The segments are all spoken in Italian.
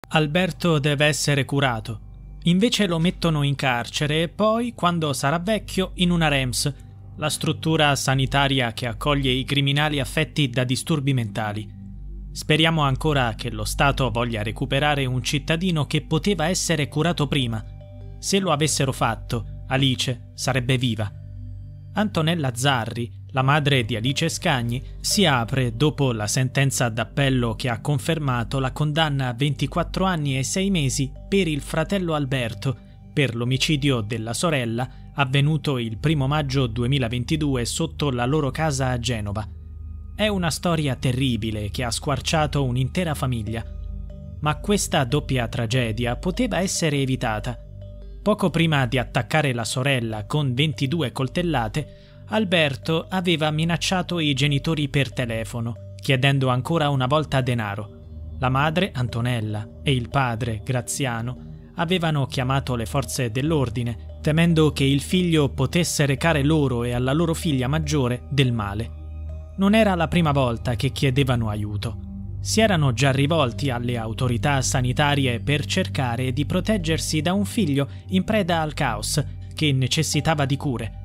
Alberto deve essere curato. Invece lo mettono in carcere e poi, quando sarà vecchio, in una REMS, la struttura sanitaria che accoglie i criminali affetti da disturbi mentali. Speriamo ancora che lo Stato voglia recuperare un cittadino che poteva essere curato prima. Se lo avessero fatto, Alice sarebbe viva. Antonella Zarri, la madre di Alice Scagni, si apre dopo la sentenza d'appello che ha confermato la condanna a 24 anni e 6 mesi per il fratello Alberto per l'omicidio della sorella avvenuto il 1 maggio 2022 sotto la loro casa a Genova. È una storia terribile che ha squarciato un'intera famiglia. Ma questa doppia tragedia poteva essere evitata. Poco prima di attaccare la sorella con 22 coltellate, Alberto aveva minacciato i genitori per telefono, chiedendo ancora una volta denaro. La madre, Antonella, e il padre, Graziano, avevano chiamato le forze dell'ordine, temendo che il figlio potesse recare loro e alla loro figlia maggiore del male. Non era la prima volta che chiedevano aiuto. Si erano già rivolti alle autorità sanitarie per cercare di proteggersi da un figlio in preda al caos che necessitava di cure.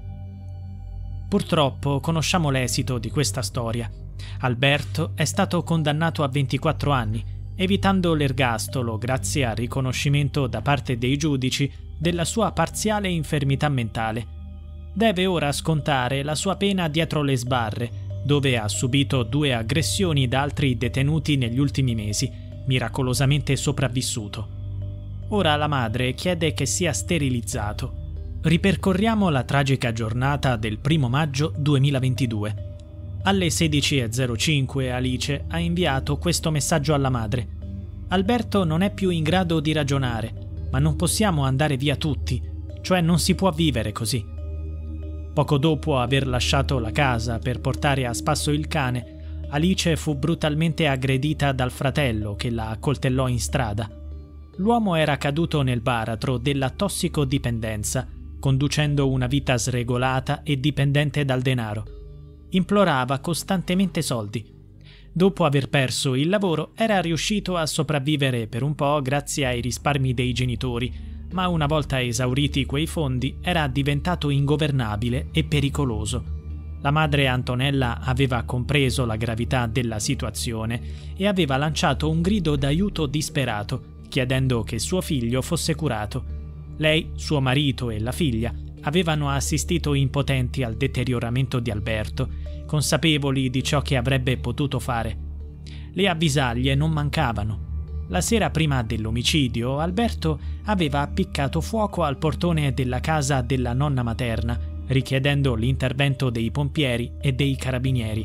Purtroppo conosciamo l'esito di questa storia. Alberto è stato condannato a 24 anni, evitando l'ergastolo grazie al riconoscimento da parte dei giudici della sua parziale infermità mentale. Deve ora scontare la sua pena dietro le sbarre, dove ha subito 2 aggressioni da altri detenuti negli ultimi mesi, miracolosamente sopravvissuto. Ora la madre chiede che sia sterilizzato. Ripercorriamo la tragica giornata del 1 maggio 2022. Alle 16:05 Alice ha inviato questo messaggio alla madre. Alberto non è più in grado di ragionare, ma non possiamo andare via tutti, cioè non si può vivere così. Poco dopo aver lasciato la casa per portare a spasso il cane, Alice fu brutalmente aggredita dal fratello che la accoltellò in strada. L'uomo era caduto nel baratro della tossicodipendenza, conducendo una vita sregolata e dipendente dal denaro. Implorava costantemente soldi. Dopo aver perso il lavoro era riuscito a sopravvivere per un po' grazie ai risparmi dei genitori, ma una volta esauriti quei fondi era diventato ingovernabile e pericoloso. La madre Antonella aveva compreso la gravità della situazione e aveva lanciato un grido d'aiuto disperato, chiedendo che suo figlio fosse curato. Lei, suo marito e la figlia avevano assistito impotenti al deterioramento di Alberto, consapevoli di ciò che avrebbe potuto fare. Le avvisaglie non mancavano. La sera prima dell'omicidio, Alberto aveva appiccato fuoco al portone della casa della nonna materna, richiedendo l'intervento dei pompieri e dei carabinieri.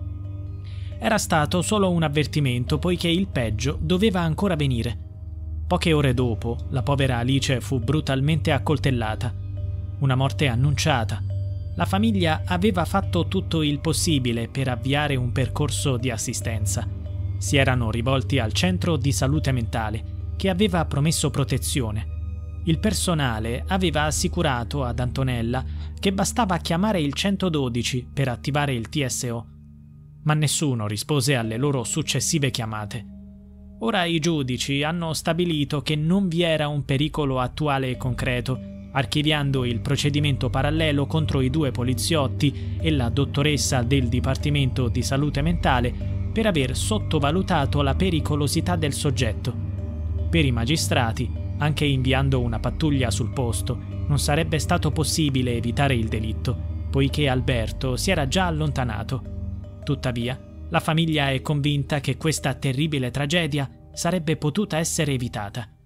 Era stato solo un avvertimento, poiché il peggio doveva ancora venire. Poche ore dopo, la povera Alice fu brutalmente accoltellata. Una morte annunciata. La famiglia aveva fatto tutto il possibile per avviare un percorso di assistenza. Si erano rivolti al centro di salute mentale, che aveva promesso protezione. Il personale aveva assicurato ad Antonella che bastava chiamare il 112 per attivare il TSO. Ma nessuno rispose alle loro successive chiamate. Ora i giudici hanno stabilito che non vi era un pericolo attuale e concreto, archiviando il procedimento parallelo contro i 2 poliziotti e la dottoressa del Dipartimento di Salute Mentale per aver sottovalutato la pericolosità del soggetto. Per i magistrati, anche inviando una pattuglia sul posto, non sarebbe stato possibile evitare il delitto, poiché Alberto si era già allontanato. Tuttavia, la famiglia è convinta che questa terribile tragedia sarebbe potuta essere evitata.